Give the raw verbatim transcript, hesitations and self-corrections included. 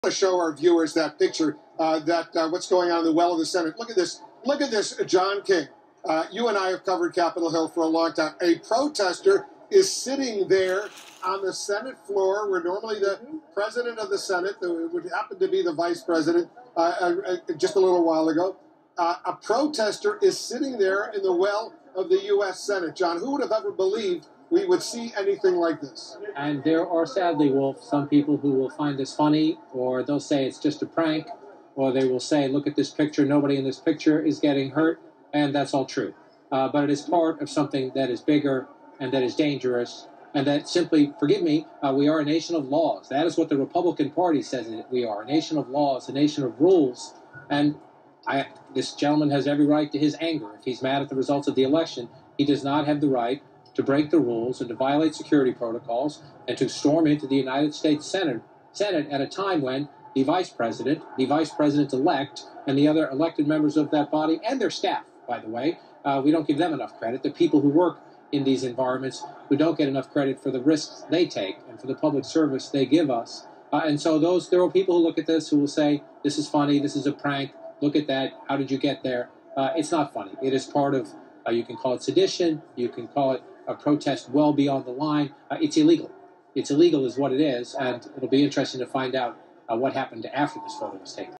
To show our viewers that picture, uh, that uh, what's going on in the well of the Senate. Look at this. Look at this, John King. Uh, you and I have covered Capitol Hill for a long time. A protester is sitting there on the Senate floor, where normally the president of the Senate, who would happen to be the vice president, uh, uh, just a little while ago, uh, a protester is sitting there in the well of the U S Senate. John, who would have ever believed we would see anything like this? And there are, sadly, Wolf, some people who will find this funny, or they'll say it's just a prank, or they will say, look at this picture, nobody in this picture is getting hurt, and that's all true. Uh, but it is part of something that is bigger and that is dangerous, and that simply, forgive me, uh, we are a nation of laws. That is what the Republican Party says that we are, a nation of laws, a nation of rules. And I, this gentleman has every right to his anger. If he's mad at the results of the election, he does not have the right to break the rules and to violate security protocols and to storm into the United States Senate, Senate at a time when the vice president, the vice president-elect, and the other elected members of that body, and their staff, by the way, uh, we don't give them enough credit. The people who work in these environments who don't get enough credit for the risks they take and for the public service they give us. Uh, and so those there are people who look at this who will say, this is funny, this is a prank, look at that, how did you get there? Uh, it's not funny. It is part of, uh, you can call it sedition, you can call it a protest well beyond the line. Uh, it's illegal. It's illegal is what it is, and it'll be interesting to find out uh, what happened after this photo was taken.